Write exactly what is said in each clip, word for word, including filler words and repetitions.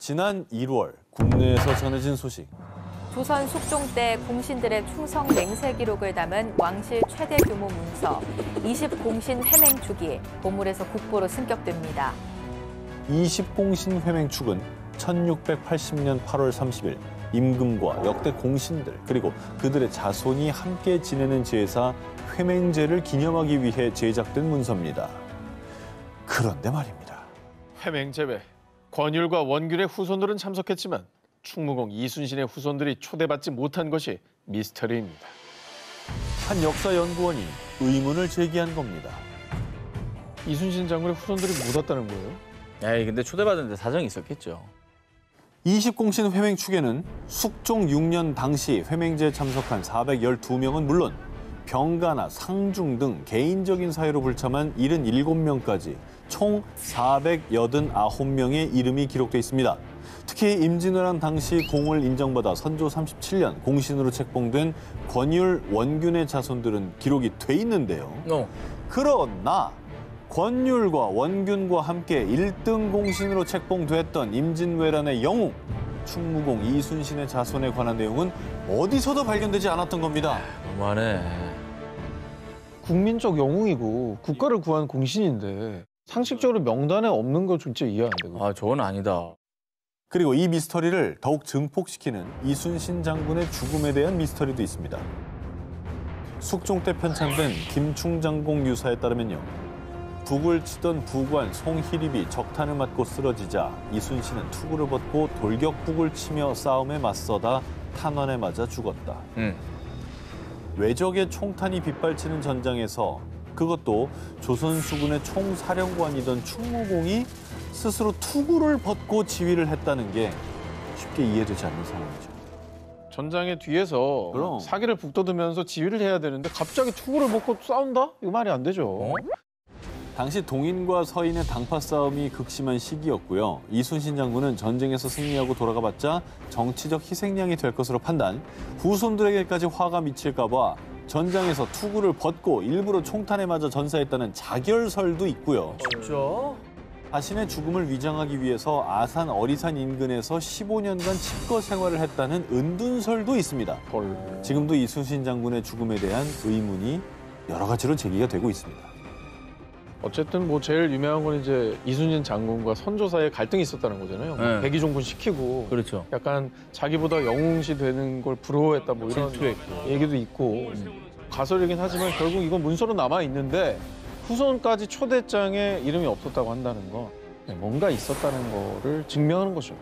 지난 일월 국내에서 전해진 소식. 조선 숙종 때 공신들의 충성 맹세 기록을 담은 왕실 최대 규모 문서 이십 공신 회맹 축이 보물에서 국보로 승격됩니다. 이십 공신 회맹 축은 천육백팔십 년 팔월 삼십일 임금과 역대 공신들 그리고 그들의 자손이 함께 지내는 제사 회맹제를 기념하기 위해 제작된 문서입니다. 그런데 말입니다. 회맹제회, 권율과 원균의 후손들은 참석했지만 충무공 이순신의 후손들이 초대받지 못한 것이 미스터리입니다. 한 역사 연구원이 의문을 제기한 겁니다. 이순신 장군의 후손들이 못 왔다는 거예요? 에이, 근데 초대받았는데 사정이 있었겠죠. 이십 공신 회맹 축에는 숙종 육 년 당시 회맹제에 참석한 사백십이 명은 물론 병가나 상중 등 개인적인 사유로 불참한 칠십칠 명까지 총 사백팔십구 명의 이름이 기록돼 있습니다. 특히 임진왜란 당시 공을 인정받아 선조 삼십칠 년 공신으로 책봉된 권율, 원균의 자손들은 기록이 돼 있는데요. 어. 그러나 권율과 원균과 함께 일 등 공신으로 책봉됐던 임진왜란의 영웅, 충무공 이순신의 자손에 관한 내용은 어디서도 발견되지 않았던 겁니다. 너무하네. 국민적 영웅이고 국가를 구한 공신인데 상식적으로 명단에 없는 거 진짜 이해 안 되고. 아, 저건 아니다. 그리고 이 미스터리를 더욱 증폭시키는 이순신 장군의 죽음에 대한 미스터리도 있습니다. 숙종 때 편찬된 김충장공 유사에 따르면요. 북을 치던 부관 송희립이 적탄을 맞고 쓰러지자 이순신은 투구를 벗고 돌격북을 치며 싸움에 맞서다 탄환에 맞아 죽었다. 음. 외적의 총탄이 빗발치는 전장에서 그것도 조선 수군의 총사령관이던 충무공이 스스로 투구를 벗고 지휘를 했다는 게 쉽게 이해되지 않는 상황이죠. 전장의 뒤에서 그럼. 사기를 북돋으면서 지휘를 해야 되는데 갑자기 투구를 벗고 싸운다? 이거 말이 안 되죠. 어? 당시 동인과 서인의 당파 싸움이 극심한 시기였고요. 이순신 장군은 전쟁에서 승리하고 돌아가봤자 정치적 희생양이 될 것으로 판단, 후손들에게까지 화가 미칠까 봐 전장에서 투구를 벗고 일부러 총탄에 맞아 전사했다는 자결설도 있고요. 진짜? 자신의 죽음을 위장하기 위해서 아산 어리산 인근에서 십오 년간 칩거 생활을 했다는 은둔설도 있습니다. 헐. 지금도 이순신 장군의 죽음에 대한 의문이 여러 가지로 제기가 되고 있습니다. 어쨌든 뭐 제일 유명한 건 이제 이순신 장군과 선조 사이에 갈등이 있었다는 거잖아요. 네. 백의종군 시키고 그렇죠. 약간 자기보다 영웅시 되는 걸 부러워했다 뭐 이런 질투했고. 얘기도 있고 가설이긴 하지만 결국 이건 문서로 남아 있는데 후손까지 초대장에 이름이 없었다고 한다는 거 뭔가 있었다는 거를 증명하는 거죠.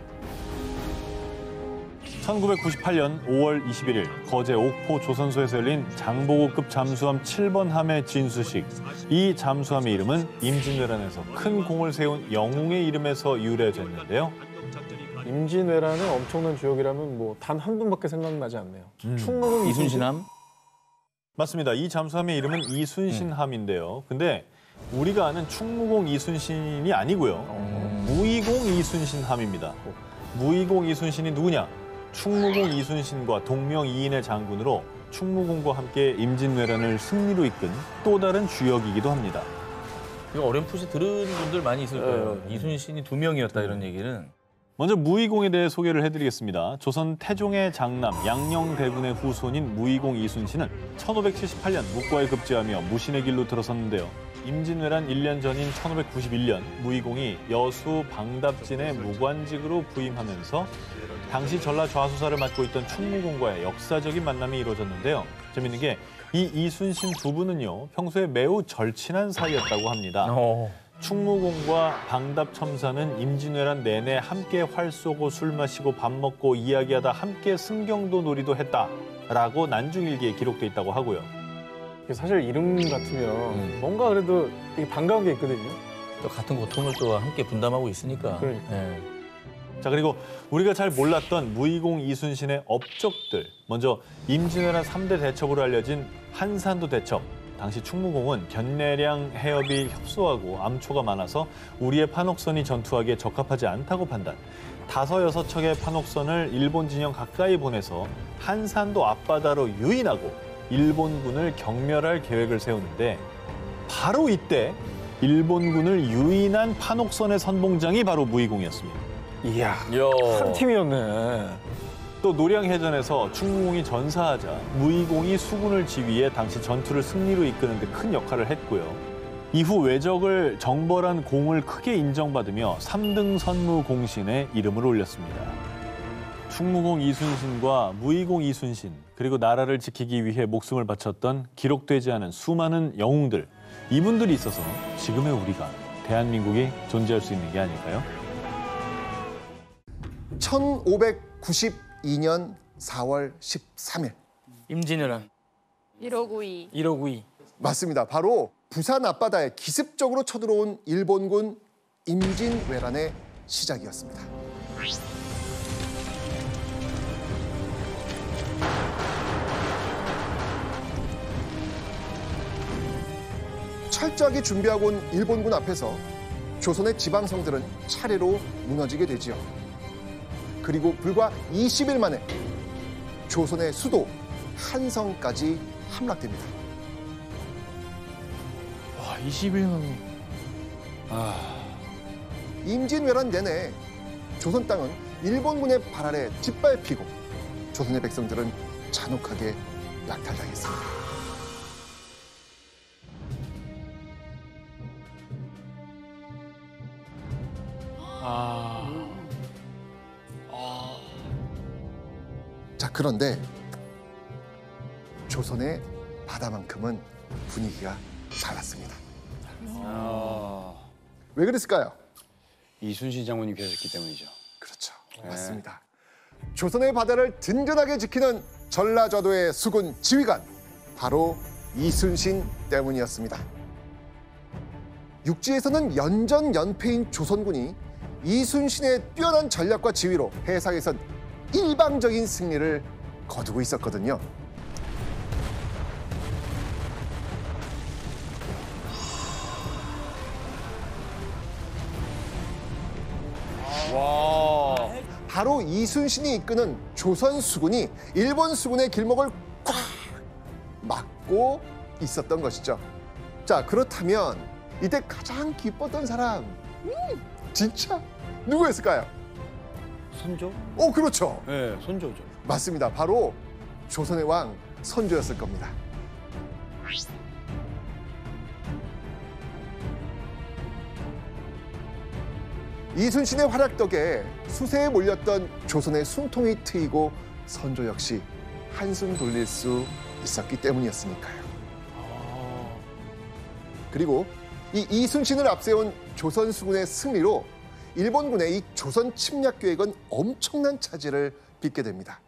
천구백구십팔 년 오월 이십일일 거제 옥포 조선소에서 열린 장보고급 잠수함 칠 번 함의 진수식. 이 잠수함의 이름은 임진왜란에서 큰 공을 세운 영웅의 이름에서 유래됐는데요. 임진왜란의 엄청난 주역이라면 뭐 단 한 분밖에 생각나지 않네요. 음. 충무공 이순신함? 맞습니다. 이 잠수함의 이름은 이순신함인데요. 근데 우리가 아는 충무공 이순신이 아니고요. 음. 무의공 이순신함입니다. 무의공 이순신이 누구냐? 충무공 이순신과 동명이인의 장군으로 충무공과 함께 임진왜란을 승리로 이끈 또 다른 주역이기도 합니다. 이거 어렴풋이 들은 분들 많이 있을 거예요. 이순신이 두 명이었다 이런 얘기는. 먼저 무의공에 대해 소개를 해드리겠습니다. 조선 태종의 장남 양녕대군의 후손인 무의공 이순신은 천오백칠십팔 년 묵과에 급제하며 무신의 길로 들어섰는데요. 임진왜란 일 년 전인 천오백구십일 년 무의공이 여수 방답진의 무관직으로 부임하면서 당시 전라 좌수사를 맡고 있던 충무공과의 역사적인 만남이 이루어졌는데요. 재밌는 게 이 이순신 두 분은요, 평소에 매우 절친한 사이였다고 합니다. 어. 충무공과 방답첨사는 임진왜란 내내 함께 활 쏘고 술 마시고 밥 먹고 이야기하다 함께 승경도 놀이도 했다라고 난중일기에 기록돼 있다고 하고요. 사실 이름 같으면 음. 뭔가 그래도 되게 반가운 게 있거든요. 또 같은 고통을 또 함께 분담하고 있으니까. 그러니까. 예. 자, 그리고 우리가 잘 몰랐던 무의공 이순신의 업적들. 먼저 임진왜란 삼 대 대첩으로 알려진 한산도 대첩. 당시 충무공은 견내량 해협이 협소하고 암초가 많아서 우리의 판옥선이 전투하기에 적합하지 않다고 판단. 다섯 여섯 척의 판옥선을 일본 진영 가까이 보내서 한산도 앞바다로 유인하고 일본군을 경멸할 계획을 세우는데 바로 이때 일본군을 유인한 판옥선의 선봉장이 바로 무의공이었습니다. 이야, 이야. 한 팀이었네. 또 노량해전에서 충무공이 전사하자 무의공이 수군을 지휘해 당시 전투를 승리로 이끄는 데 큰 역할을 했고요. 이후 외적을 정벌한 공을 크게 인정받으며 삼등 선무 공신에 이름을 올렸습니다. 충무공 이순신과 무의공 이순신, 그리고 나라를 지키기 위해 목숨을 바쳤던 기록되지 않은 수많은 영웅들, 이분들이 있어서 지금의 우리가, 대한민국이 존재할 수 있는 게 아닐까요? 천오백구십이 년 사월 십삼일. 임진왜란 일오구이. 일오구이. 맞습니다. 바로 부산 앞바다에 기습적으로 쳐들어온 일본군 임진왜란의 시작이었습니다. 철저하게 준비하고 온 일본군 앞에서 조선의 지방성들은 차례로 무너지게 되지요. 그리고 불과 이십 일 만에 조선의 수도 한성까지 함락됩니다. 와, 이십 일 만에. 임진왜란 내내 조선 땅은 일본군의 발 아래 짓밟히고 조선의 백성들은 잔혹하게 약탈당했습니다. 아. 자, 그런데 조선의 바다만큼은 분위기가 달랐습니다. 아, 왜 그랬을까요? 이순신 장군이 계셨기 때문이죠. 그렇죠. 맞습니다. 조선의 바다를 든든하게 지키는 전라좌도의 수군 지휘관, 바로 이순신 때문이었습니다. 육지에서는 연전연패인 조선군이 이순신의 뛰어난 전략과 지휘로 해상에선 일방적인 승리를 거두고 있었거든요. 와, 바로 이순신이 이끄는 조선 수군이 일본 수군의 길목을 꽉 막고 있었던 것이죠. 자, 그렇다면 이때 가장 기뻤던 사람, 음, 진짜 누구였을까요? 선조? 오, 그렇죠. 네, 선조죠. 맞습니다. 바로 조선의 왕 선조였을 겁니다. 이순신의 활약 덕에 수세에 몰렸던 조선의 숨통이 트이고 선조 역시 한숨 돌릴 수 있었기 때문이었으니까요. 그리고 이 이순신을 앞세운 조선 수군의 승리로 일본군의 이 조선 침략 계획은 엄청난 차질을 빚게 됩니다.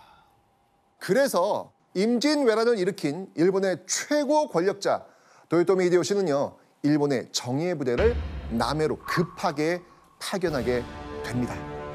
그래서 임진왜란을 일으킨 일본의 최고 권력자 도요토미 히데요시는요, 일본의 정예 부대를 남해로 급하게 파견하게 됩니다.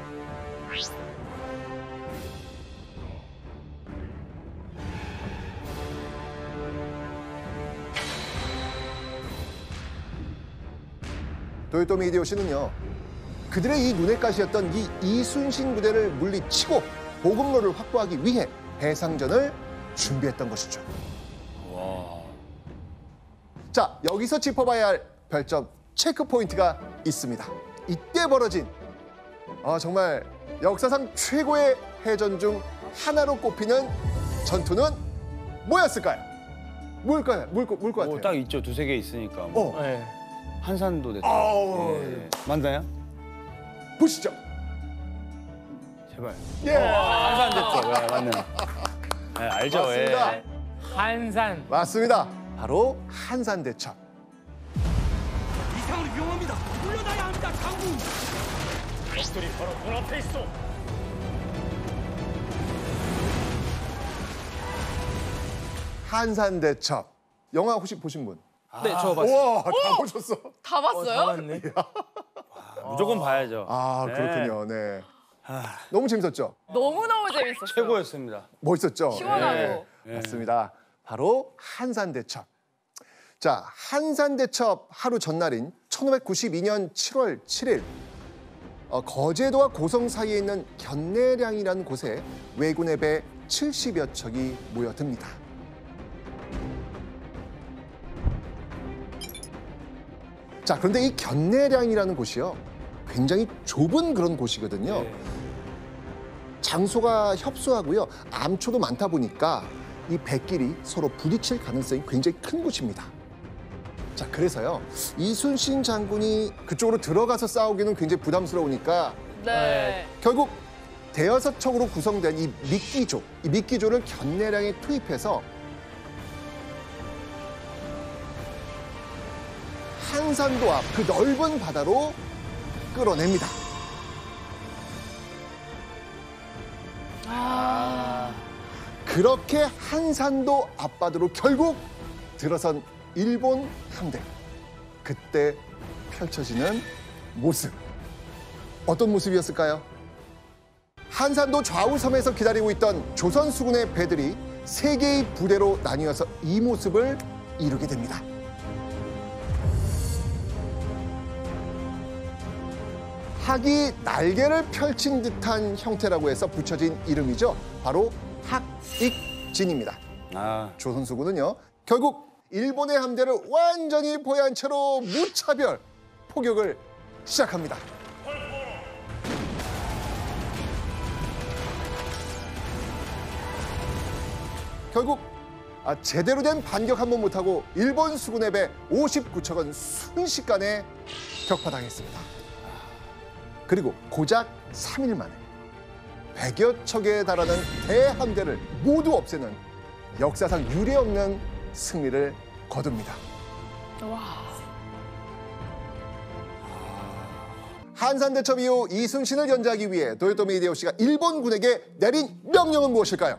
도요토미 히데요시는요, 그들의 이 눈엣 가시였던 이 이순신 부대를 물리치고 보급로를 확보하기 위해 해상전을 준비했던 것이죠. 와, 자, 여기서 짚어봐야 할 별점 체크 포인트가 있습니다. 이때 벌어진 아, 정말 역사상 최고의 해전 중 하나로 꼽히는 전투는 뭐였을까요? 뭘까요? 뭘, 것- 뭘 것 같아요? 뭐 딱 있죠. 두세 개 있으니까. 뭐. 어, 네. 한산도 됐죠. 어, 예. 맞나요? 보시죠. 제발. 예, 한산 됐죠. 네, 맞네. 네, 알죠. 맞습니다. 예. 한산. 맞습니다. 바로 한산대첩. 이상을 위험합니다. 물러나야 합니다, 장군. 적들이 바로 눈앞에 있어. 한산대첩. 영화 혹시 보신 분? 네, 저 봤어요. 우와, 다 보셨어. 다 봤어요? 봤네. 무조건 봐야죠. 아, 네. 그렇군요. 네. 너무 재밌었죠? 너무너무 재밌었어요. 최고였습니다. 멋있었죠? 시원하고. 네. 맞습니다. 바로 한산대첩. 자, 한산대첩 하루 전날인 천오백구십이 년 칠월 칠일, 어, 거제도와 고성 사이에 있는 견내량이라는 곳에 왜군의 배 칠십여 척이 모여듭니다. 자, 그런데 이 견내량이라는 곳이요, 굉장히 좁은 그런 곳이거든요. 네. 장소가 협소하고요. 암초도 많다 보니까 이 백끼리 서로 부딪힐 가능성이 굉장히 큰 곳입니다. 자, 그래서요. 이순신 장군이 그쪽으로 들어가서 싸우기는 굉장히 부담스러우니까 네. 결국 대여섯 척으로 구성된 이 미끼조, 이 미끼조를 견내량에 투입해서 한산도 앞 그 넓은 바다로 끌어냅니다. 아. 그렇게 한산도 앞바다로 결국 들어선 일본 함대. 그때 펼쳐지는 모습. 어떤 모습이었을까요? 한산도 좌우섬에서 기다리고 있던 조선 수군의 배들이 세 개의 부대로 나뉘어서 이 모습을 이루게 됩니다. 학이 날개를 펼친 듯한 형태라고 해서 붙여진 이름이죠. 바로 학익진입니다. 아, 조선 수군은요. 결국 일본의 함대를 완전히 포위한 채로 무차별 포격을 시작합니다. 결국 아, 제대로 된 반격 한 번 못하고 일본 수군의 배 오십구 척은 순식간에 격파당했습니다. 그리고 고작 삼 일 만에 백여 척에 달하는 대함대를 모두 없애는 역사상 유례없는 승리를 거둡니다. 와. 한산대첩 이후 이순신을 견제하기 위해 도요토미 히데요시가 일본군에게 내린 명령은 무엇일까요?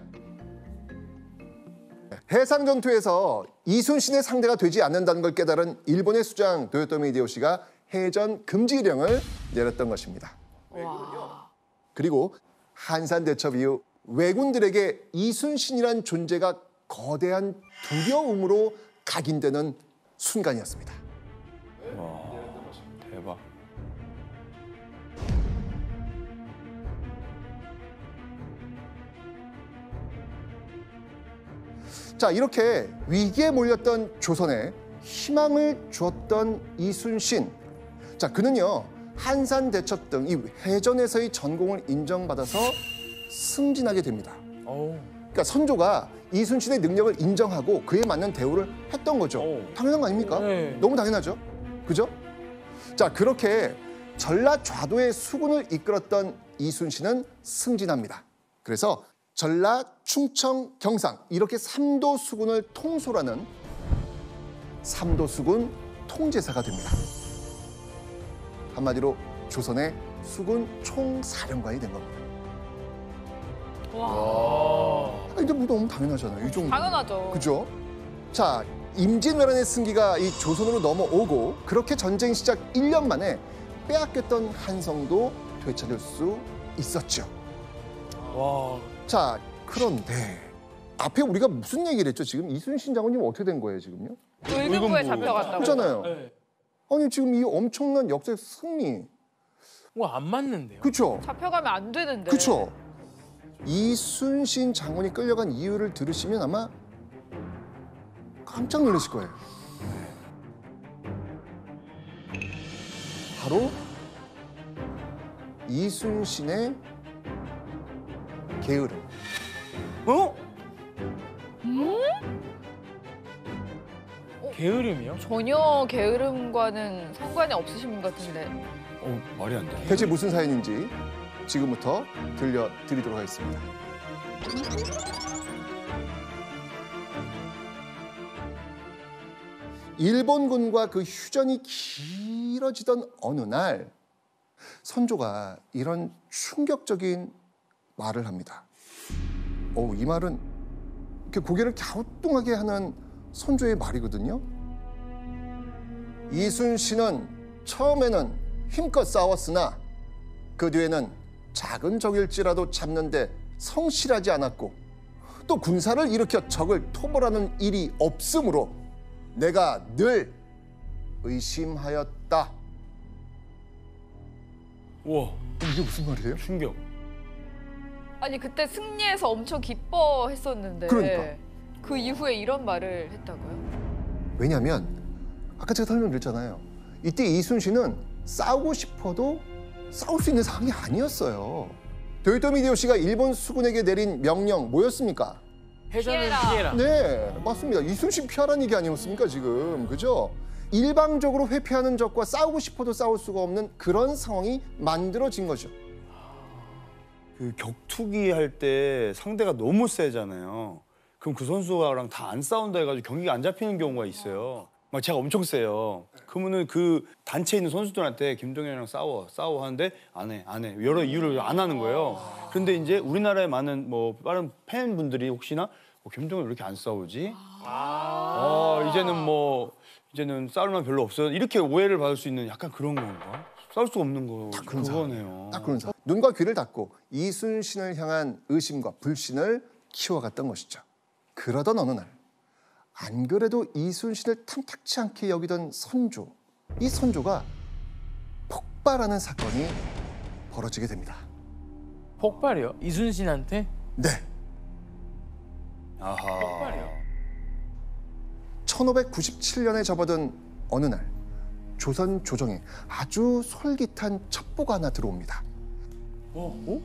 해상 전투에서 이순신의 상대가 되지 않는다는 걸 깨달은 일본의 수장 도요토미 히데요시가 해전 금지령을 내렸던 것입니다. 와. 그리고 한산대첩 이후 왜군들에게 이순신이란 존재가 거대한 두려움으로 각인되는 순간이었습니다. 와, 대박. 자, 이렇게 위기에 몰렸던 조선에 희망을 주었던 이순신. 자, 그는요. 한산대첩 등 이 해전에서의 전공을 인정받아서 승진하게 됩니다. 어우. 그러니까 선조가 이순신의 능력을 인정하고 그에 맞는 대우를 했던 거죠. 오. 당연한 거 아닙니까? 네. 너무 당연하죠. 그죠? 자, 그렇게 전라 좌도의 수군을 이끌었던 이순신은 승진합니다. 그래서 전라, 충청, 경상 이렇게 삼도 수군을 통솔하는 삼도 수군 통제사가 됩니다. 한마디로 조선의 수군 총사령관이 된 겁니다. 와. 아, 근데 뭐 너무 당연하잖아요. 이 정도. 당연하죠. 그죠? 자, 임진왜란의 승기가 이 조선으로 넘어오고 그렇게 전쟁 시작 일 년 만에 빼앗겼던 한성도 되찾을 수 있었죠. 와. 자, 그런데 앞에 우리가 무슨 얘기를 했죠? 지금 이순신 장군님 어떻게 된 거예요, 지금요? 의금부에 잡혀갔다고. 그렇잖아요. 네. 아니, 지금 이 엄청난 역사의 승리. 뭐안 맞는데요. 그렇죠? 잡혀가면 안 되는데. 그렇죠? 이순신 장군이 끌려간 이유를 들으시면 아마 깜짝 놀라실 거예요. 바로 이순신의 게으름. 어? 게으름이요? 전혀 게으름과는 상관이 없으신 것 같은데. 어, 말이 안 돼. 대체 무슨 사연인지 지금부터 들려드리도록 하겠습니다. 일본군과 그 휴전이 길어지던 어느 날 선조가 이런 충격적인 말을 합니다. 오, 이 말은 이렇게 고개를 갸우뚱하게 하는 선조의 말이거든요. 이순신은 처음에는 힘껏 싸웠으나 그 뒤에는 작은 적일지라도 잡는데 성실하지 않았고 또 군사를 일으켜 적을 토벌하는 일이 없으므로 내가 늘 의심하였다. 우와. 이게 무슨 말이에요? 충격. 아니 그때 승리해서 엄청 기뻐했었는데. 그러니까. 그 이후에 이런 말을 했다고요? 왜냐하면 아까 제가 설명드렸잖아요. 이때 이순신은 싸우고 싶어도 싸울 수 있는 상황이 아니었어요. 도요토미 히데요시가 일본 수군에게 내린 명령 뭐였습니까? 해전은 피해라. 피해라. 네, 맞습니다. 이순신 피하라는 얘기 아니었습니까, 지금. 그죠? 일방적으로 회피하는 적과 싸우고 싶어도 싸울 수가 없는 그런 상황이 만들어진 거죠. 그 격투기 할 때 상대가 너무 세잖아요. 그럼 그 선수랑 다 안 싸운다 해가지고 경기가 안 잡히는 경우가 있어요. 막 제가 엄청 세요. 그러면은 그 단체에 있는 선수들한테 김동현이랑 싸워, 싸워 하는데 안 해, 안 해. 여러 이유를 안 하는 거예요. 그런데 이제 우리나라에 많은 뭐 다른 팬분들이 혹시나 어, 김동현 왜 이렇게 안 싸우지? 어, 이제는 뭐 이제는 싸울 만 별로 없어요. 이렇게 오해를 받을 수 있는 약간 그런 건가? 싸울 수가 없는 거 그런 그거네요. 딱 그런 상황. 눈과 귀를 닫고 이순신을 향한 의심과 불신을 키워갔던 것이죠. 그러던 어느 날, 안 그래도 이순신을 탐탁치 않게 여기던 선조, 이 선조가 폭발하는 사건이 벌어지게 됩니다. 폭발이요? 이순신한테? 네, 아하. 폭발이요? 천오백구십칠 년에 접어든 어느 날, 조선 조정에 아주 솔깃한 첩보가 하나 들어옵니다. 어? 어?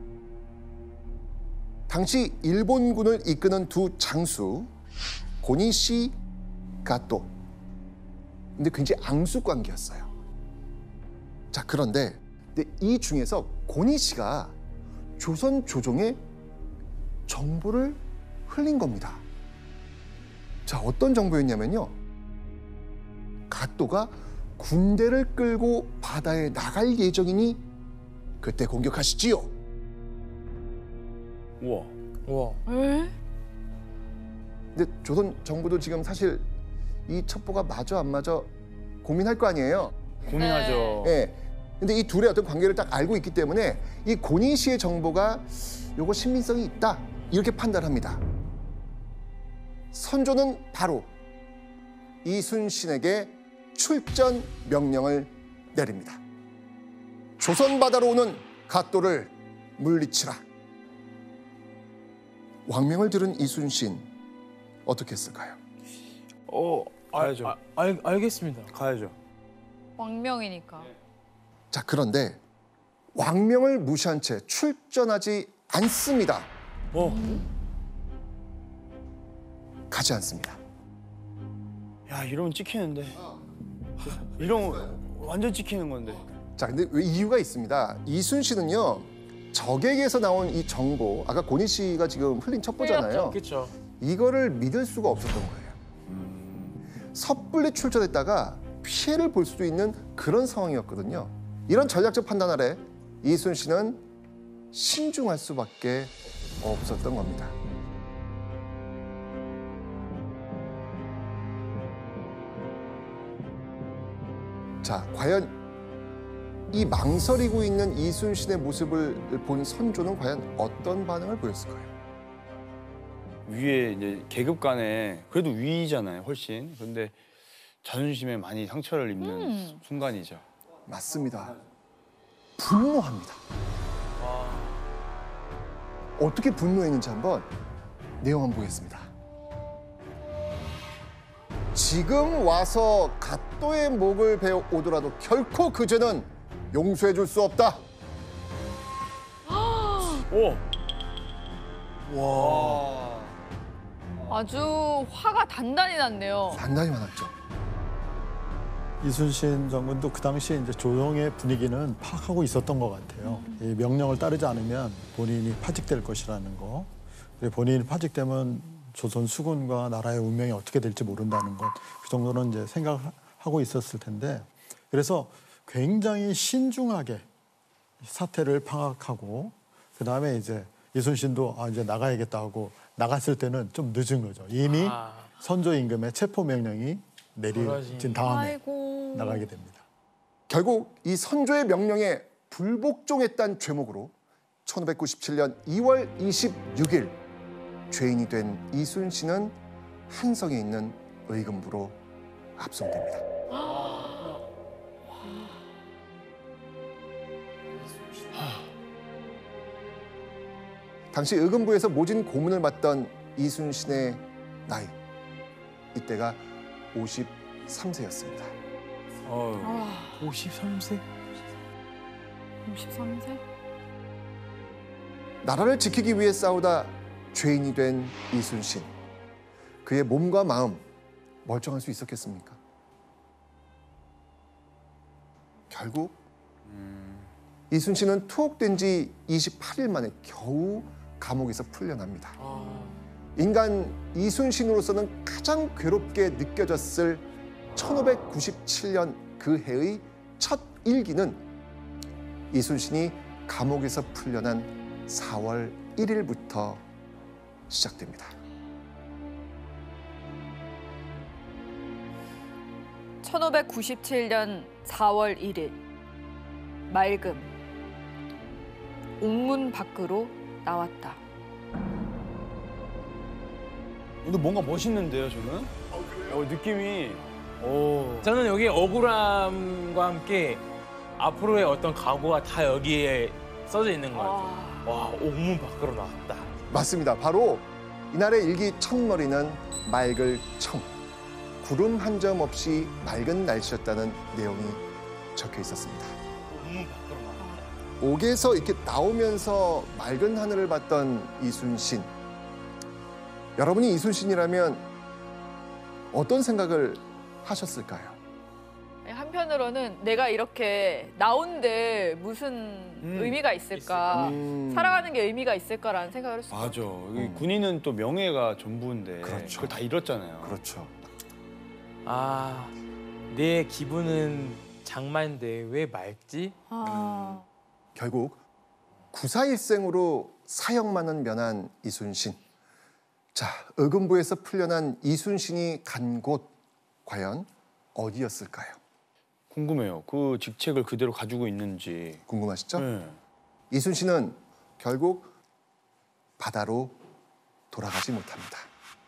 당시 일본군을 이끄는 두 장수 고니시, 가또. 근데 굉장히 앙숙 관계였어요. 자, 그런데 근데 이 중에서 고니시가 조선 조정에 정보를 흘린 겁니다. 자, 어떤 정보였냐면요. 가또가 군대를 끌고 바다에 나갈 예정이니 그때 공격하시지요. 우와. 우와. 에? 근데 조선 정부도 지금 사실 이 첩보가 맞아 안 맞아 고민할 거 아니에요. 고민하죠. 예. 근데 이 둘의 어떤 관계를 딱 알고 있기 때문에 이 고니 씨의 정보가 요거 신빙성이 있다 이렇게 판단합니다. 선조는 바로 이순신에게 출전 명령을 내립니다. 조선 바다로 오는 가또를 물리치라. 왕명을 들은 이순신 어떻게 했을까요? 어, 가야죠. 아, 알, 알겠습니다. 가야죠. 왕명이니까. 자, 그런데 왕명을 무시한 채 출전하지 않습니다. 어? 가지 않습니다. 야, 이러면 찍히는데. 이러면 완전 찍히는 건데. 자, 근데 왜 이유가 있습니다. 이순신은요, 적에게서 나온 이 정보, 아까 고니 씨가 지금 흘린 첩보잖아요. 그렇죠. 이거를 믿을 수가 없었던 거예요. 섣불리 출전했다가 피해를 볼 수도 있는 그런 상황이었거든요. 이런 전략적 판단 아래 이순신은 신중할 수밖에 없었던 겁니다. 자, 과연 이 망설이고 있는 이순신의 모습을 본 선조는 과연 어떤 반응을 보였을까요? 위에 이제 계급 간에 그래도 위잖아요, 훨씬. 그런데 자존심에 많이 상처를 입는 음. 순간이죠. 맞습니다. 분노합니다. 어떻게 분노했는지 한번 내용 한번 보겠습니다. 지금 와서 갓도의 목을 베어 오더라도 결코 그 죄는 용서해 줄 수 없다. 오! 와. 아주 화가 단단히 났네요. 단단히 많았죠. 이순신 장군도 그 당시에 이제 조정의 분위기는 파악하고 있었던 것 같아요. 이 명령을 따르지 않으면 본인이 파직될 것이라는 거. 그리고 본인이 파직되면 조선 수군과 나라의 운명이 어떻게 될지 모른다는 것. 그 정도는 이제 생각하고 있었을 텐데. 그래서 굉장히 신중하게 사태를 파악하고 그다음에 이제 이순신도 아, 이제 나가야겠다 하고 나갔을 때는 좀 늦은 거죠. 이미 아. 선조 임금의 체포 명령이 내려진 다음에 아이고. 나가게 됩니다. 결국 이 선조의 명령에 불복종했다는 죄목으로 천오백구십칠 년 이월 이십육일 죄인이 된 이순신은 한성에 있는 의금부로 압송됩니다. 당시 의금부에서 모진 고문을 맡던 이순신의 나이, 이때가 오십삼 세였습니다. 어. 오십삼 세? 육십삼 세? 나라를 지키기 위해 싸우다 죄인이 된 이순신. 그의 몸과 마음 멀쩡할 수 있었겠습니까? 결국 이순신은 투옥된 지 이십팔 일 만에 겨우 감옥에서 풀려납니다. 인간 이순신으로서는 가장 괴롭게 느껴졌을 천오백구십칠 년 그 해의 첫 일기는 이순신이 감옥에서 풀려난 사월 일일부터 시작됩니다. 천오백구십칠 년 사월 일일 맑음 옥문 밖으로 나왔다. 근데 뭔가 멋있는데요, 저는? 어, 느낌이. 오. 저는 여기 억울함과 함께 앞으로의 어떤 각오가 다 여기에 써져 있는 것 같아요. 와, 옥문 밖으로 나왔다. 맞습니다. 바로 이날의 일기 첫머리는 맑을 청. 구름 한 점 없이 맑은 날씨였다는 내용이 적혀 있었습니다. 옥문 밖으로 나왔다. 옥에서 이렇게 나오면서 맑은 하늘을 봤던 이순신. 여러분이 이순신이라면 어떤 생각을 하셨을까요? 한편으로는 내가 이렇게 나온데 무슨 음, 의미가 있을까? 음. 살아가는 게 의미가 있을까라는 생각을 했어요. 맞아. 이 군인은 또 명예가 전부인데. 그렇죠. 그걸 다 잃었잖아요. 그렇죠. 아, 내 기분은 장마인데 왜 맑지? 아. 결국 구사일생으로 사형만은 면한 이순신. 자, 의금부에서 풀려난 이순신이 간 곳 과연 어디였을까요? 궁금해요. 그 직책을 그대로 가지고 있는지. 궁금하시죠? 네. 이순신은 결국 바다로 돌아가지 못합니다.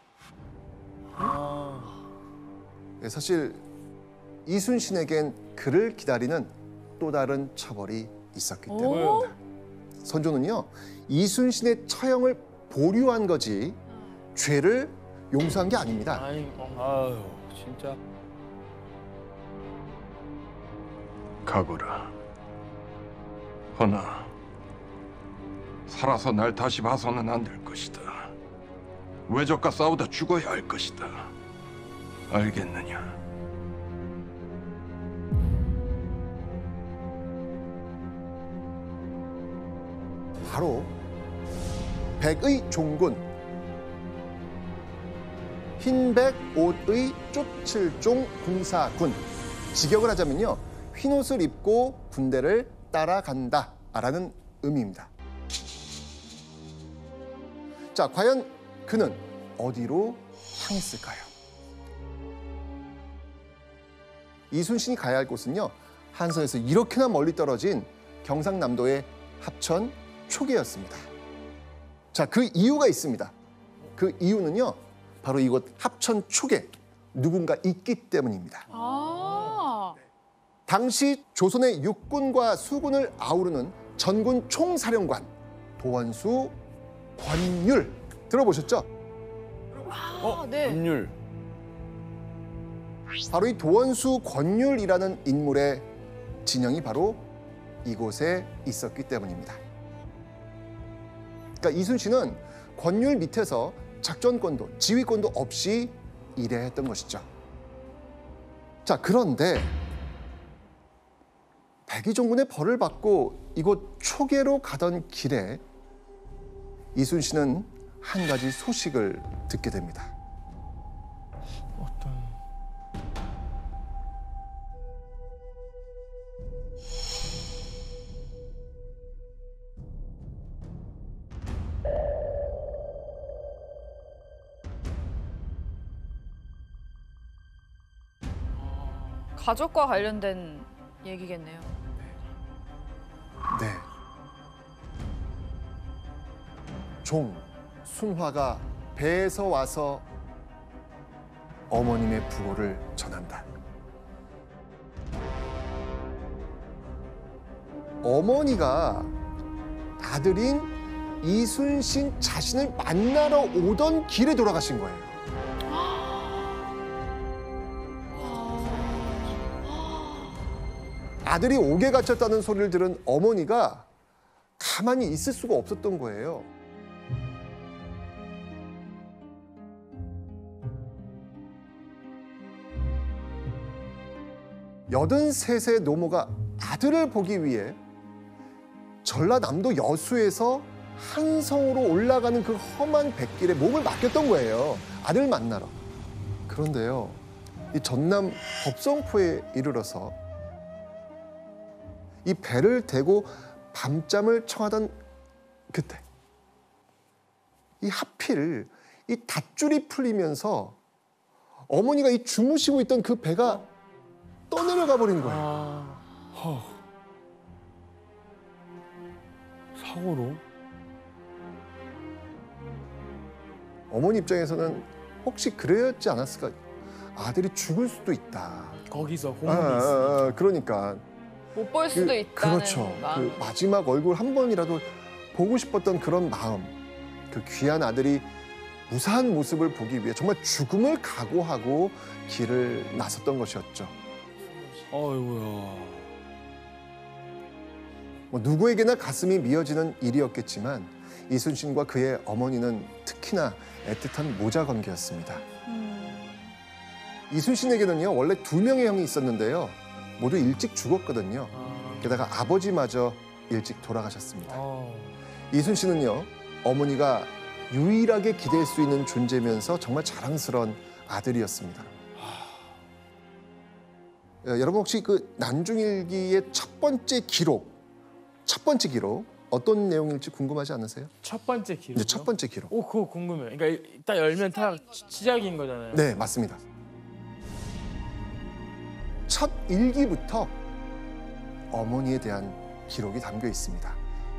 아. 네, 사실 이순신에겐 그를 기다리는 또 다른 처벌이 있었기 때문입니다. 선조는요, 이순신의 처형을 보류한 거지 죄를 용서한 게 아닙니다. 아니, 아유, 진짜. 가거라. 허나 살아서 날 다시 봐서는 안 될 것이다. 외적과 싸우다 죽어야 할 것이다. 알겠느냐? 바로 백의 종군, 흰백 옷의 쫓칠종 군사군. 직역을 하자면요, 흰 옷을 입고 군대를 따라간다라는 의미입니다. 자, 과연 그는 어디로 향했을까요? 이순신이 가야 할 곳은요, 한성에서 이렇게나 멀리 떨어진 경상남도의 합천 초계였습니다. 자, 그 이유가 있습니다. 그 이유는요, 바로 이곳 합천 초계, 누군가 있기 때문입니다. 아. 당시 조선의 육군과 수군을 아우르는 전군 총사령관 도원수 권율, 들어보셨죠? 아, 네. 법률. 바로 이 도원수 권율이라는 인물의 진영이 바로 이곳에 있었기 때문입니다. 그러니까 이순신은 권율 밑에서 작전권도 지휘권도 없이 일해야 했던 것이죠. 자, 그런데 백의종군의 벌을 받고 이곳 초계로 가던 길에 이순신은 한 가지 소식을 듣게 됩니다. 어떤... 가족과 관련된 얘기겠네요. 네. 종 순화가 배에서 와서 어머님의 부고를 전한다. 어머니가 아들인 이순신 자신을 만나러 오던 길에 돌아가신 거예요. 아들이 옥에 갇혔다는 소리를 들은 어머니가 가만히 있을 수가 없었던 거예요. 여든세 세 노모가 아들을 보기 위해 전라남도 여수에서 한성으로 올라가는 그 험한 뱃길에 몸을 맡겼던 거예요. 아들 만나러. 그런데요, 이 전남 법성포에 이르러서 이 배를 대고 밤잠을 청하던 그때 이 하필 이 닷줄이 풀리면서 어머니가 이 주무시고 있던 그 배가 떠내려가 버린 거예요. 허. 사고로? 어머니 입장에서는 혹시 그랬지 않았을까? 아들이 죽을 수도 있다. 거기서 아, 호흡이 있어. 아, 그러니까 못 볼 수도 그, 있다는 그렇죠. 마음. 그 마지막 얼굴 한 번이라도 보고 싶었던 그런 마음, 그 귀한 아들이 무사한 모습을 보기 위해 정말 죽음을 각오하고 길을 나섰던 것이었죠. 어이구야. 뭐 누구에게나 가슴이 미어지는 일이었겠지만 이순신과 그의 어머니는 특히나 애틋한 모자 관계였습니다. 음. 이순신에게는요, 원래 두 명의 형이 있었는데요, 모두 일찍 죽었거든요. 게다가 아버지마저 일찍 돌아가셨습니다. 어. 이순신은요, 어머니가 유일하게 기댈 수 있는 존재면서 정말 자랑스러운 아들이었습니다. 하... 여러분 혹시 그 난중일기의 첫 번째 기록, 첫 번째 기록 어떤 내용일지 궁금하지 않으세요? 첫 번째 기록. 네, 첫 번째 기록. 오, 그거 궁금해요. 그러니까 딱 열면 딱 시작인 거잖아요. 네, 맞습니다. 첫 일기부터 어머니에 대한 기록이 담겨 있습니다.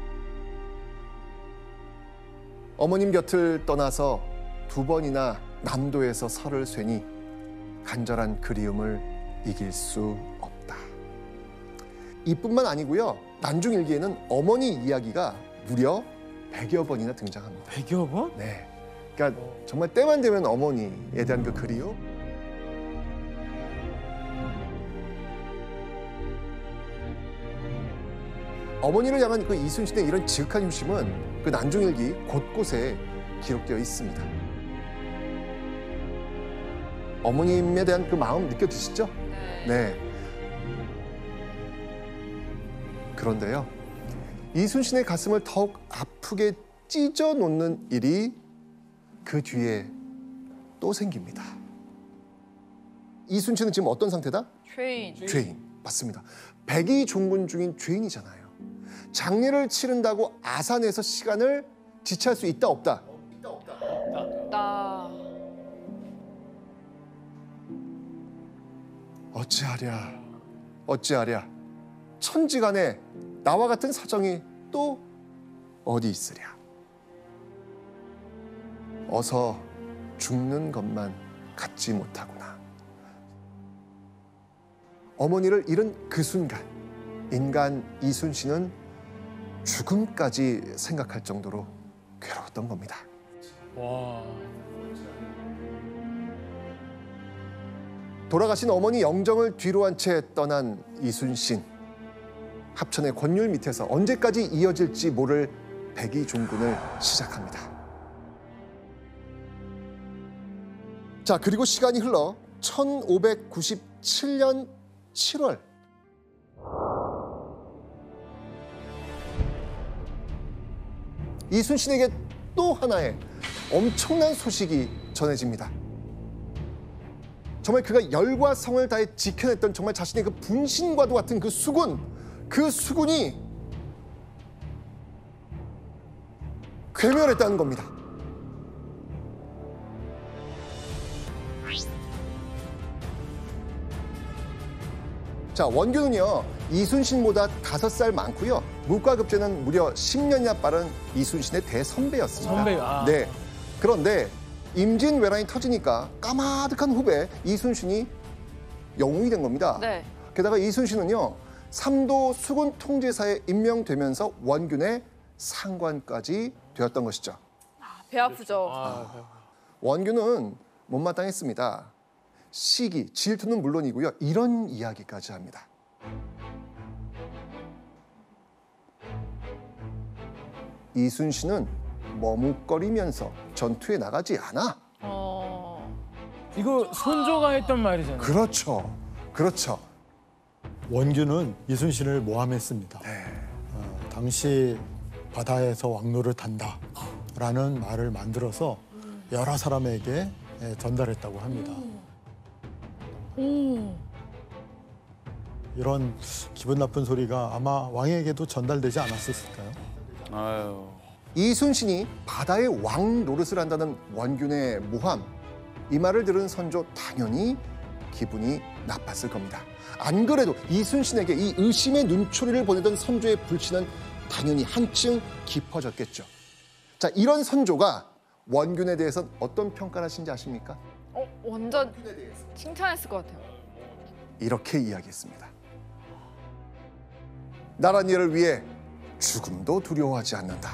어머님 곁을 떠나서 두 번이나 남도에서 설을 쇠니 간절한 그리움을 이길 수 없다. 이뿐만 아니고요, 난중일기에는 어머니 이야기가 무려 백여 번이나 등장합니다. 백여 번? 네. 그러니까 정말 때만 되면 어머니에 대한 그 그리움. 어머니를 향한 그 이순신의 이런 지극한 효심은 그 난중일기 곳곳에 기록되어 있습니다. 어머님에 대한 그 마음 느껴지시죠? 네. 네. 그런데요, 이순신의 가슴을 더욱 아프게 찢어 놓는 일이 그 뒤에 또 생깁니다. 이순신은 지금 어떤 상태다? 죄인. 죄인. 맞습니다. 백의 종군 중인 죄인이잖아요. 장례를 치른다고 아산에서 시간을 지체할 수 있다 없다? 있다 없다. 나. 어찌하랴, 어찌하랴. 천지간에 나와 같은 사정이 또 어디 있으랴. 어서 죽는 것만 갖지 못하구나. 어머니를 잃은 그 순간, 인간 이순신은 죽음까지 생각할 정도로 괴로웠던 겁니다. 와. 돌아가신 어머니 영정을 뒤로 한 채 떠난 이순신. 합천의 권율 밑에서 언제까지 이어질지 모를 백의 종군을 시작합니다. 자, 그리고 시간이 흘러 천오백구십칠 년 칠월. 이순신에게 또 하나의 엄청난 소식이 전해집니다. 정말 그가 열과 성을 다해 지켜냈던 정말 자신의 그 분신과도 같은 그 수군, 그 수군이 괴멸했다는 겁니다. 자, 원균은요, 이순신보다 다섯 살 많고요, 무과급제는 무려 십 년이나 빠른 이순신의 대선배였습니다. 선배, 아. 네. 그런데 임진왜란이 터지니까 까마득한 후배 이순신이 영웅이 된 겁니다. 네. 게다가 이순신은요, 삼도 수군 통제사에 임명되면서 원균의 상관까지 되었던 것이죠. 배 아프죠. 아, 원균은 못마땅했습니다. 시기, 질투는 물론이고요, 이런 이야기까지 합니다. 이순신은 머뭇거리면서 전투에 나가지 않아. 어... 이거 손조가 했던 말이잖아요. 그렇죠. 그렇죠. 원균은 이순신을 모함했습니다. 네. 어, 당시 바다에서 왕로를 탄다라는 말을 만들어서 여러 사람에게 예, 전달했다고 합니다. 오. 이런 기분 나쁜 소리가 아마 왕에게도 전달되지 않았을까요? 아유. 이순신이 바다의 왕 노릇을 한다는 원균의 모함, 이 말을 들은 선조 당연히 기분이 나빴을 겁니다. 안 그래도 이순신에게 이 의심의 눈초리를 보내던 선조의 불신은 당연히 한층 깊어졌겠죠. 자, 이런 선조가 원균에 대해서는 어떤 평가를 하신지 아십니까? 어, 완전 칭찬했을 것 같아요. 이렇게 이야기했습니다. 나라니를 위해 죽음도 두려워하지 않는다.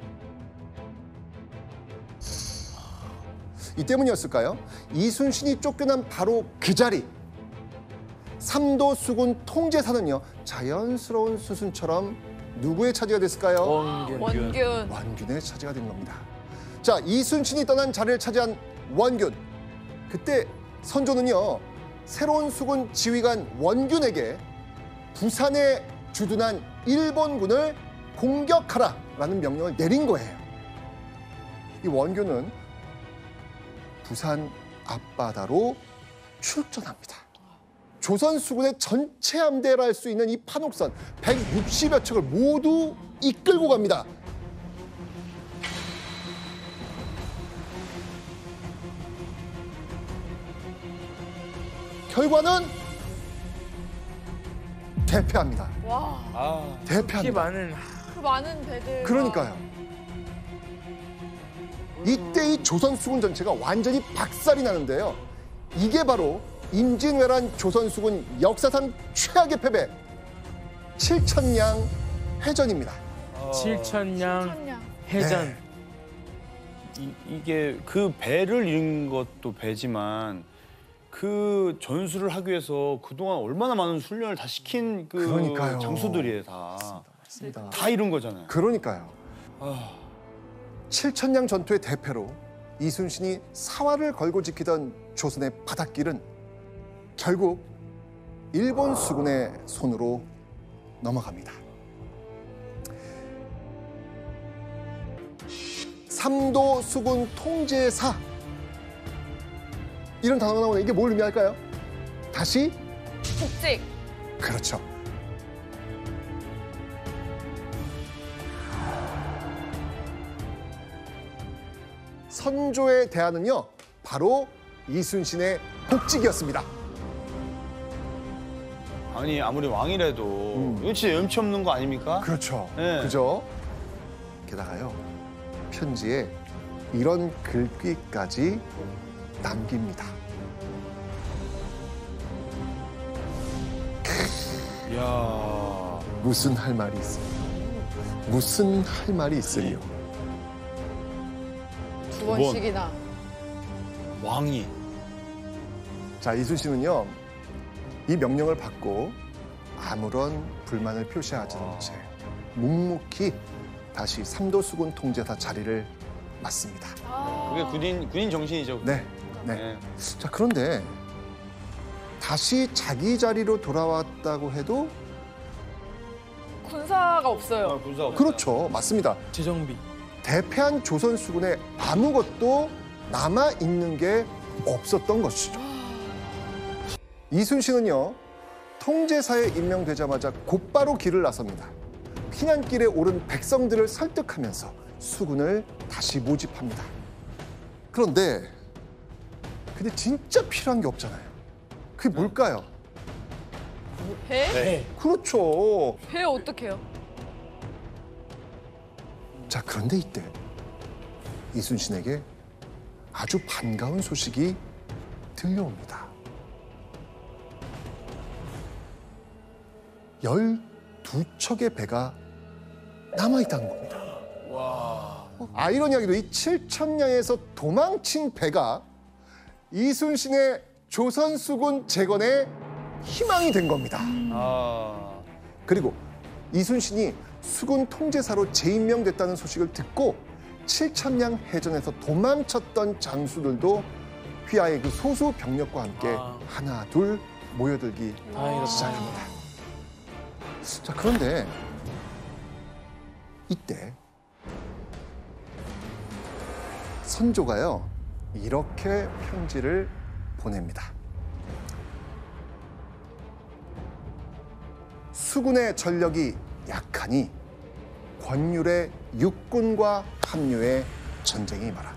이 때문이었을까요? 이순신이 쫓겨난 바로 그 자리, 삼도 수군 통제사는요, 자연스러운 수순처럼 누구의 차지가 됐을까요? 원균. 원균. 원균의 차지가 된 겁니다. 자, 이순신이 떠난 자리를 차지한 원균. 그때 선조는요, 새로운 수군 지휘관 원균에게 부산에 주둔한 일본군을 공격하라라는 명령을 내린 거예요. 이 원균은 부산 앞바다로 출전합니다. 조선 수군의 전체 함대를 할 수 있는 이 판옥선 백육십여 척을 모두 이끌고 갑니다. 결과는 대패합니다. 와, 아, 대패합니다. 키 많은. 그 많은 배들. 그러니까요. 이때 이 조선 수군 전체가 완전히 박살이 나는데요. 이게 바로 임진왜란 조선 수군 역사상 최악의 패배, 칠천량 해전입니다. 칠천량 천냥. 해전. 네. 이, 이게 그 배를 잃은 것도 배지만 그 전술을 하기 위해서 그동안 얼마나 많은 훈련을 다 시킨 그 그러니까요. 장수들이에요, 다. 맞습니다. 다 잃은 거잖아요. 그러니까요. 아, 칠천량 전투의 대패로 이순신이 사활을 걸고 지키던 조선의 바닷길은 결국 일본 수군의 손으로 넘어갑니다. 삼도 수군 통제사, 이런 단어가 나오네. 이게 뭘 의미할까요? 다시 복직. 그렇죠. 선조의 대안은요, 바로 이순신의 복직이었습니다. 아니 아무리 왕이라도 음. 이거 진짜 염치 없는 거 아닙니까? 그렇죠. 네. 그죠? 게다가요, 편지에 이런 글귀까지 남깁니다. 이야. 무슨 할 말이 있으리? 무슨 할 말이 있으리요? 두 번씩이나. 왕이. 자, 이순신은요, 이 명령을 받고 아무런 불만을 표시하지 않은 채 묵묵히 다시 삼도 수군 통제사 자리를 맡습니다. 아. 그게 군인 군인 정신이죠. 네, 네. 자, 그런데 다시 자기 자리로 돌아왔다고 해도 군사가 없어요. 아, 군사 없다. 그렇죠, 맞습니다. 재정비. 대패한 조선 수군에 아무것도 남아 있는 게 없었던 것이죠. 이순신은요, 통제사에 임명되자마자 곧바로 길을 나섭니다. 피난길에 오른 백성들을 설득하면서 수군을 다시 모집합니다. 그런데 근데 진짜 필요한 게 없잖아요. 그게 뭘까요? 배? 네. 그렇죠. 배 어떡해요? 자, 그런데 이때 이순신에게 아주 반가운 소식이 들려옵니다. 열두 척의 배가 남아있다는 겁니다. 와. 아이러니하게도 이 칠천량에서 도망친 배가 이순신의 조선 수군 재건의 희망이 된 겁니다. 아. 그리고 이순신이 수군 통제사로 재임명됐다는 소식을 듣고 칠천량 해전에서 도망쳤던 장수들도 휘하의 그 소수 병력과 함께 아. 하나 둘 모여들기 다행이다. 시작합니다. 자, 그런데 이때 선조가요 이렇게 편지를 보냅니다. 수군의 전력이 약하니 권율의 육군과 합류해 전쟁이 임하라.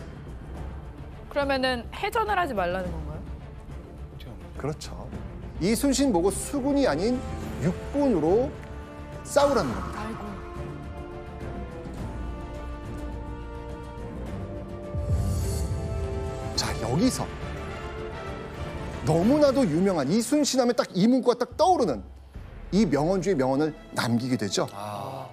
그러면은 해전을 하지 말라는 건가요? 그렇죠. 이순신 보고 수군이 아닌 육군으로 싸우라는 겁니다. 아이고. 자, 여기서 너무나도 유명한 이순신 하면 딱 이 문구가 딱 떠오르는 이 명언 중의 명언을 남기게 되죠. 아.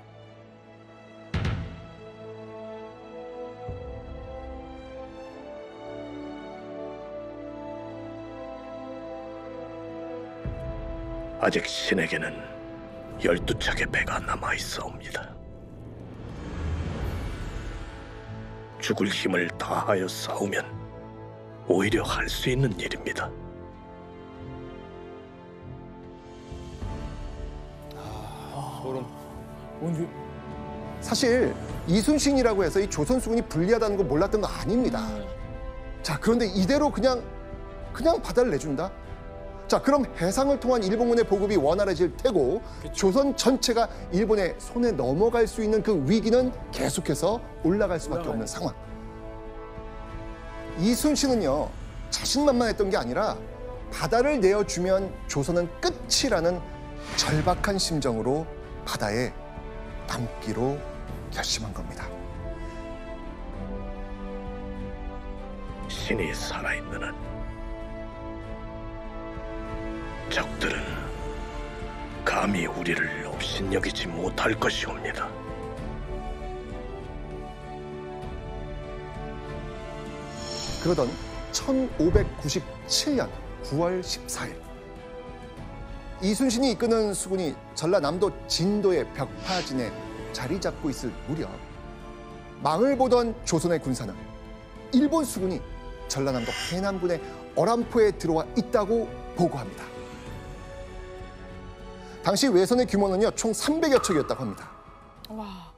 아직 신에게는 열두 척의 배가 남아 있사옵니다. 죽을 힘을 다하여 싸우면 오히려 할 수 있는 일입니다. 소름. 사실 이순신이라고 해서 이 조선 수군이 불리하다는 거 몰랐던 거 아닙니다. 자, 그런데 이대로 그냥 그냥 바다를 내준다? 자, 그럼 해상을 통한 일본군의 보급이 원활해질 테고 조선 전체가 일본의 손에 넘어갈 수 있는 그 위기는 계속해서 올라갈 수밖에 없는 상황. 이순신은요 자신만만했던 게 아니라 바다를 내어주면 조선은 끝이라는 절박한 심정으로 바다에 남기로 결심한 겁니다. 신이 살아있는 한 적들은 감히 우리를 업신여기지 못할 것이옵니다. 그러던 천오백구십칠년 구월 십사일 이순신이 이끄는 수군이 전라남도 진도의 벽파진에 자리 잡고 있을 무렵 망을 보던 조선의 군사는 일본 수군이 전라남도 해남군의 어람포에 들어와 있다고 보고합니다. 당시 외선의 규모는요 총 삼백여 척이었다고 합니다. 와.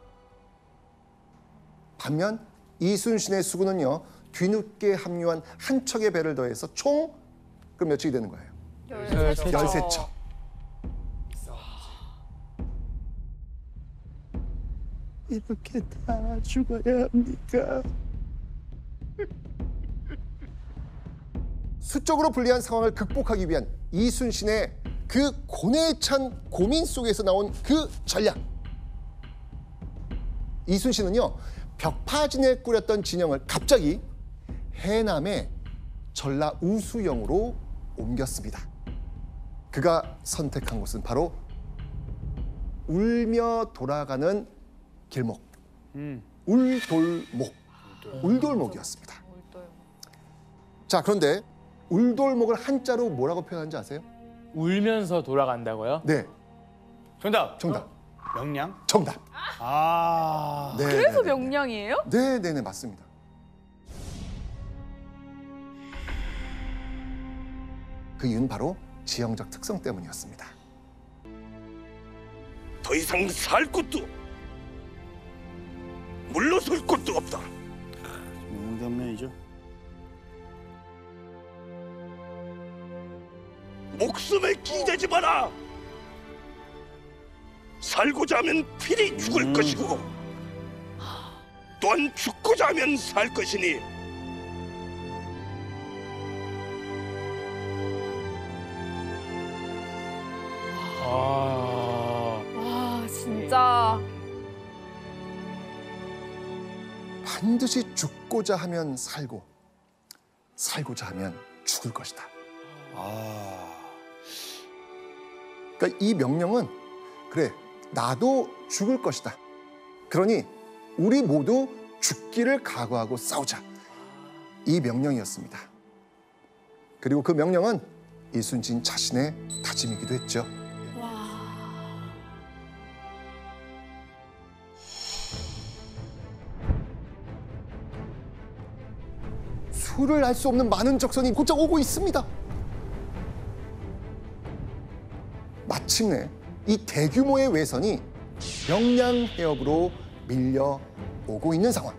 반면 이순신의 수군은요 뒤늦게 합류한 한 척의 배를 더해서 총 그럼 몇 척이 되는 거예요? 열세 척. 열세 척. 이렇게 다 죽어야 합니까? 수적으로 불리한 상황을 극복하기 위한 이순신의 그 고뇌에 찬 고민 속에서 나온 그 전략. 이순신은요 벽파진에 꾸렸던 진영을 갑자기 해남의 전라 우수영으로 옮겼습니다. 그가 선택한 곳은 바로 울며 돌아가는 길목, 음. 울돌목, 울돌목이었습니다. 자, 그런데 울돌목을 한자로 뭐라고 표현하는지 아세요? 울면서 돌아간다고요? 네, 정답. 정답. 명량? 정답. 아. 네, 그래서 네, 네. 명량이에요? 네, 네, 네, 맞습니다. 그 이유는 바로 지형적 특성 때문이었습니다. 더 이상 살 곳도 물러설 곳도 없다. 명장면이죠. 목숨에 기대지 마라. 살고자 하면 필히 죽을 음. 것이고 또한 죽고자 하면 살 것이니 아. 와, 진짜. 반드시 죽고자 하면 살고 살고자 하면 죽을 것이다. 아. 그러니까 이 명령은 그래 나도 죽을 것이다. 그러니 우리 모두 죽기를 각오하고 싸우자. 이 명령이었습니다. 그리고 그 명령은 이순신 자신의 다짐이기도 했죠. 수를 알 수 없는 많은 적선이 곧장 오고 있습니다. 마침내 이 대규모의 외선이 명량 해협으로 밀려오고 있는 상황.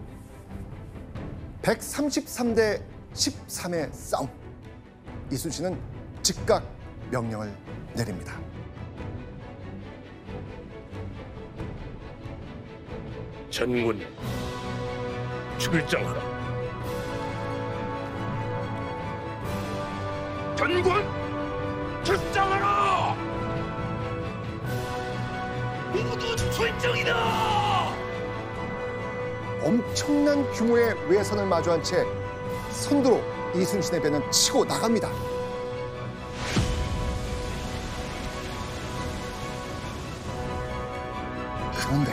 백삼십삼 대 십삼의 싸움. 이순신은 즉각 명령을 내립니다. 전군 출정하라. 전군 출정하라. 모두 출정이다. 엄청난 규모의 외선을 마주한 채 선두로 이순신의 배는 치고 나갑니다. 그런데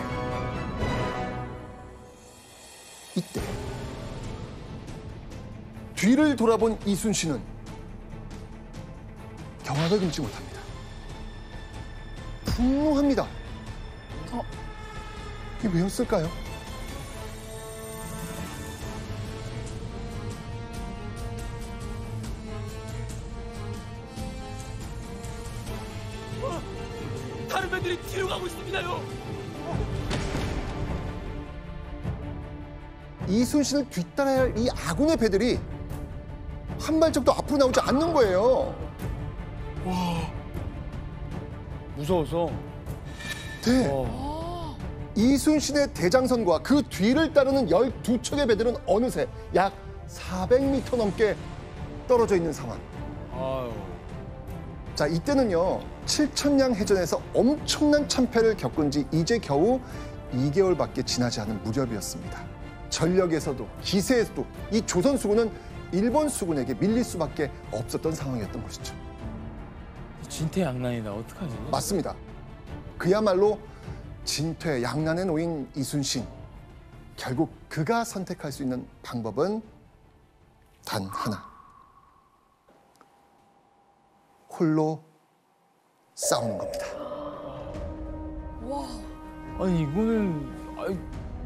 이때 뒤를 돌아본 이순신은 경악을 금치 못합니다. 분노합니다. 어, 이게 왜였을까요? 다른 배들이 뒤로 가고 있습니다요. 이순신을 뒤따라야 할 이 아군의 배들이 한 발짝도 앞으로 나오지 않는 거예요. 와, 무서워서. 네. 와. 이순신의 대장선과 그 뒤를 따르는 열두 척의 배들은 어느새 약 사백 미터 넘게 떨어져 있는 상황. 아유. 자, 이때는요, 칠천량 해전에서 엄청난 참패를 겪은 지 이제 겨우 이 개월밖에 지나지 않은 무렵이었습니다. 전력에서도 기세에서도 이 조선 수군은 일본 수군에게 밀릴 수밖에 없었던 상황이었던 것이죠. 진퇴양난이다. 어떡하지? 맞습니다. 그야말로 진퇴양난에 놓인 이순신. 결국 그가 선택할 수 있는 방법은 단 하나. 홀로 싸우는 겁니다. 와. 아니 이거는 아이,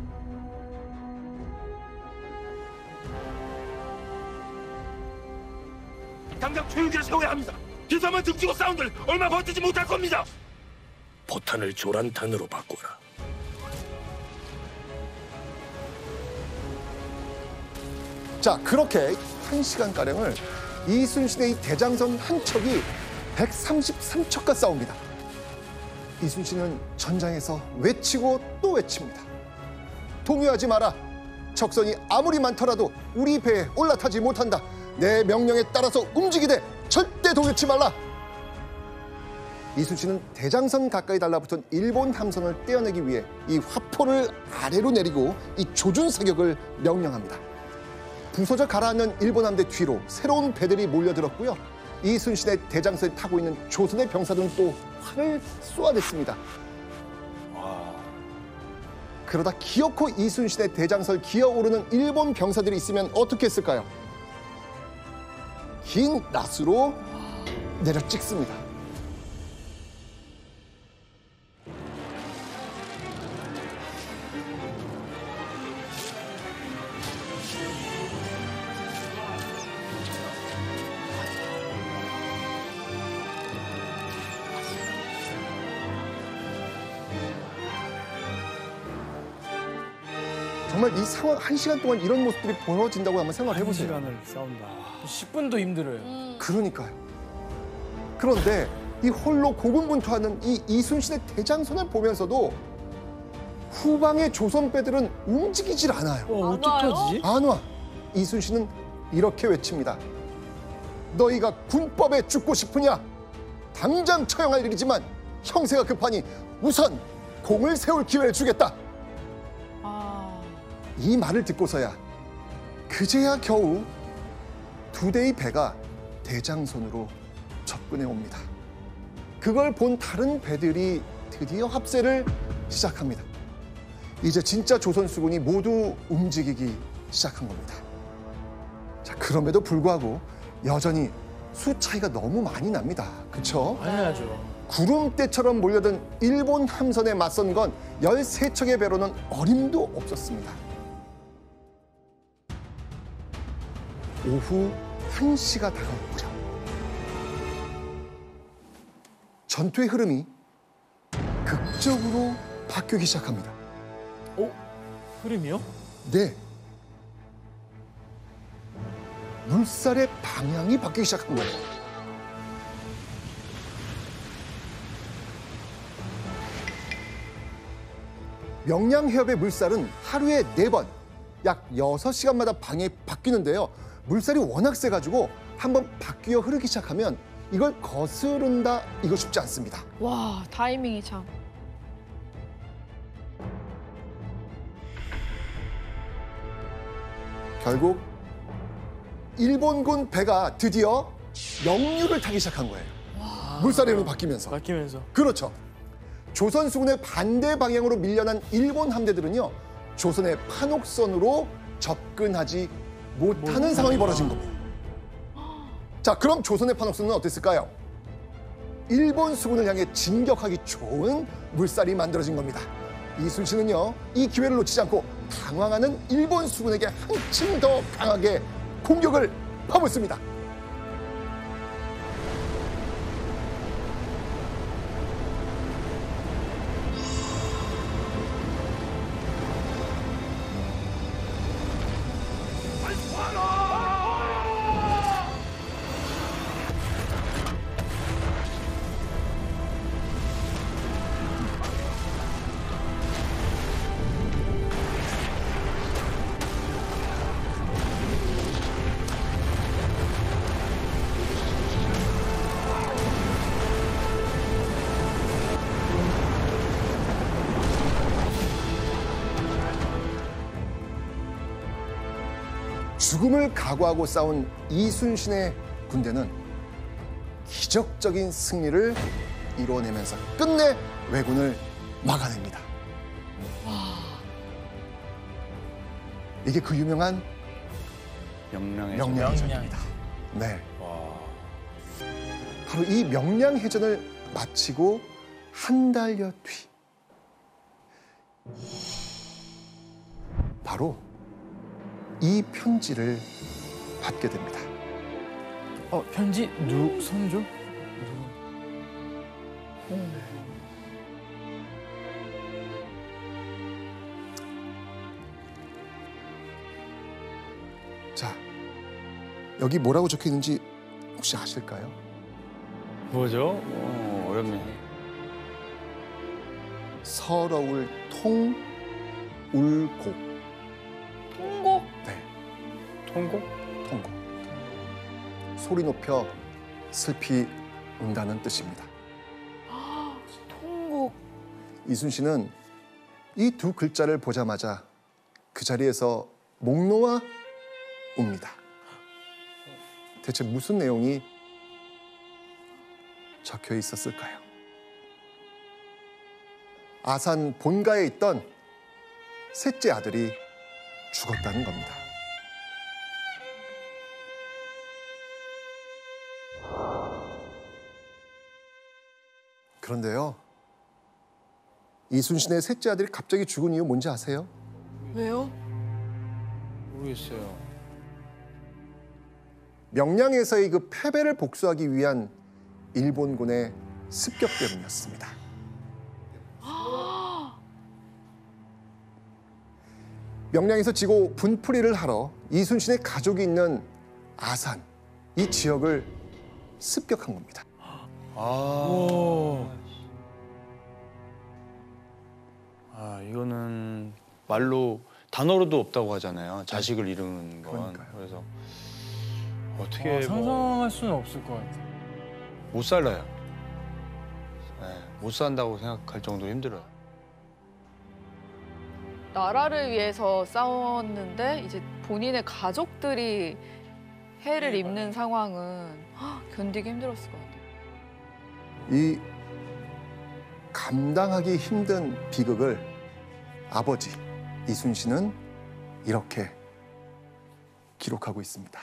당장 초유기를 세워야 합니다. 기사만 등지고 싸운들 얼마 버티지 못할 겁니다. 포탄을 조란탄으로 바꿔라. 자, 그렇게 한 시간가량을 이순신의 이 대장선 한 척이 백삼십삼 척과 싸웁니다. 이순신은 전장에서 외치고 또 외칩니다. 동요하지 마라. 적선이 아무리 많더라도 우리 배에 올라타지 못한다. 내 명령에 따라서 움직이되 절대 동요치 말라. 이순신은 대장선 가까이 달라붙은 일본 함선을 떼어내기 위해 이 화포를 아래로 내리고 이 조준 사격을 명령합니다. 부서져 가라앉는 일본 함대 뒤로 새로운 배들이 몰려들었고요. 이순신의 대장선에 타고 있는 조선의 병사들은 또 활을 쏘아댔습니다. 그러다 기어코 이순신의 대장선을 기어오르는 일본 병사들이 있으면 어떻게 했을까요? 긴 낫으로 내려 찍습니다. 정말 이 상황 한 시간 동안 이런 모습들이 벌어진다고 한번 생각을 해보세요. 한 시간을 싸운다. 십 분도 힘들어요. 음. 그러니까요. 그런데 이 홀로 고군분투하는 이 이순신의 대장선을 보면서도 후방의 조선 배들은 움직이질 않아요. 어, 어떡하지? 안 와. 이순신은 이렇게 외칩니다. 너희가 군법에 죽고 싶으냐? 당장 처형할 일이지만 형세가 급하니 우선 공을 세울 기회를 주겠다. 아. 이 말을 듣고서야 그제야 겨우 두 대의 배가 대장선으로 접근해 옵니다. 그걸 본 다른 배들이 드디어 합세를 시작합니다. 이제 진짜 조선 수군이 모두 움직이기 시작한 겁니다. 자, 그럼에도 불구하고 여전히 수 차이가 너무 많이 납니다. 그렇죠? 많이 나죠. 구름대처럼 몰려든 일본 함선에 맞선 건 열세 척의 배로는 어림도 없었습니다. 오후 한 시가 다가올 무렵 전투의 흐름이 극적으로 바뀌기 시작합니다. 어? 흐름이요? 네. 물살의 방향이 바뀌기 시작한 거예요. 명량해협의 물살은 하루에 네 번, 약 여섯 시간마다 방향이 바뀌는데요. 물살이 워낙 세가지고 한번 바뀌어 흐르기 시작하면 이걸 거스른다, 이거 쉽지 않습니다. 와, 타이밍이 참. 결국 일본군 배가 드디어 역류를 타기 시작한 거예요. 물살의 흐름이 바뀌면서. 바뀌면서. 그렇죠. 조선 수군의 반대 방향으로 밀려난 일본 함대들은요, 조선의 판옥선으로 접근하지 못하는 상황이 벌어진 겁니다. 자, 그럼 조선의 판옥선은 어땠을까요? 일본 수군을 향해 진격하기 좋은 물살이 만들어진 겁니다. 이순신은요, 이 기회를 놓치지 않고 당황하는 일본 수군에게 한층 더 강하게 공격을 퍼붓습니다. 죽음을 각오하고 싸운 이순신의 군대는 기적적인 승리를 이뤄내면서 끝내 왜군을 막아냅니다. 이게 그 유명한 명량해전. 명량해전입니다. 네. 바로 이 명량해전을 마치고 한 달여 뒤, 바로 이 편지를 받게 됩니다. 어, 편지 누 선조? 자, 여기 뭐라고 적혀 있는지 혹시 아실까요? 뭐죠? 어, 어렵네. 서러울 통 울곡. 통곡? 네, 통곡? 통곡. 소리 높여 슬피 운다는 뜻입니다. 통곡. 이순신은 이 두 글자를 보자마자 그 자리에서 목 놓아 웁니다. 대체 무슨 내용이 적혀 있었을까요? 아산 본가에 있던 셋째 아들이 죽었다는 겁니다. 그런데요, 이순신의 셋째 아들이 갑자기 죽은 이유 뭔지 아세요? 왜요? 모르겠어요. 명량에서의 그 패배를 복수하기 위한 일본군의 습격 때문이었습니다. 명량에서 지고 분풀이를 하러 이순신의 가족이 있는 아산, 이 지역을 습격한 겁니다. 아. 아, 이거는 말로 단어로도 없다고 하잖아요. 자식을 이루는 건. 그러니까요. 그래서 어떻게 아, 뭐 상상할 수는 없을 것 같아요. 못 살아요. 네, 못 산다고 생각할 정도로 힘들어요. 나라를 위해서 싸웠는데 이제 본인의 가족들이 해를 입는 상황은 헉, 견디기 힘들었을 것 같아요. 이 감당하기 힘든 비극을 아버지 이순신은 이렇게 기록하고 있습니다.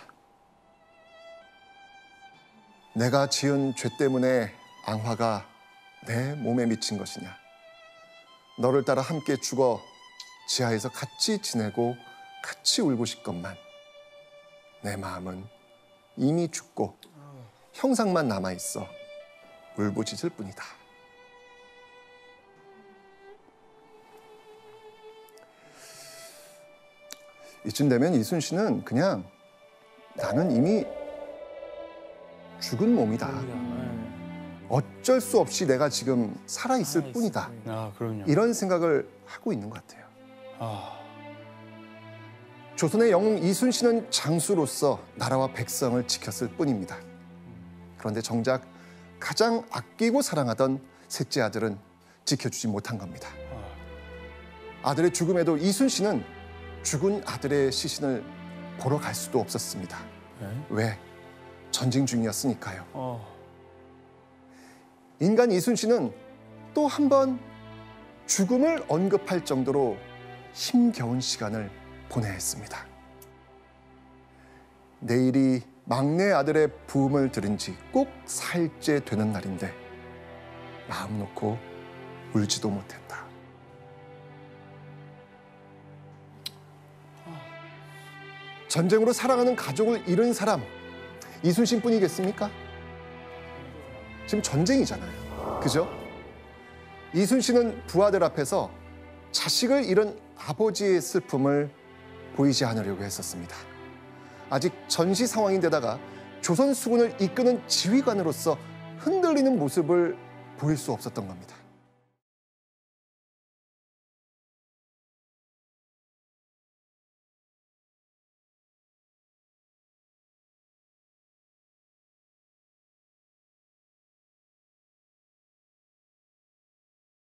내가 지은 죄 때문에 앙화가 내 몸에 미친 것이냐. 너를 따라 함께 죽어 지하에서 같이 지내고 같이 울고 싶건만 내 마음은 이미 죽고 형상만 남아있어 울부짖을 뿐이다. 이쯤 되면 이순신은 그냥 나는 이미 죽은 몸이다. 어쩔 수 없이 내가 지금 살아있을 뿐이다. 아, 그럼요. 이런 생각을 하고 있는 것 같아요. 아, 조선의 영웅 이순신은 장수로서 나라와 백성을 지켰을 뿐입니다. 그런데 정작 가장 아끼고 사랑하던 셋째 아들은 지켜주지 못한 겁니다. 아들의 죽음에도 이순신은 죽은 아들의 시신을 보러 갈 수도 없었습니다. 네? 왜? 전쟁 중이었으니까요. 어. 인간 이순신은 또 한 번 죽음을 언급할 정도로 힘겨운 시간을 보내야 했습니다. 내일이 막내 아들의 부음을 들은 지 꼭 사일째 되는 날인데 마음 놓고 울지도 못했다. 전쟁으로 사랑하는 가족을 잃은 사람 이순신뿐이겠습니까? 지금 전쟁이잖아요. 그죠? 이순신은 부하들 앞에서 자식을 잃은 아버지의 슬픔을 보이지 않으려고 했었습니다. 아직 전시 상황인데다가 조선 수군을 이끄는 지휘관으로서 흔들리는 모습을 보일 수 없었던 겁니다.